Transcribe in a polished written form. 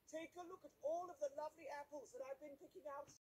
Take a look at all of the lovely apples that I've been picking out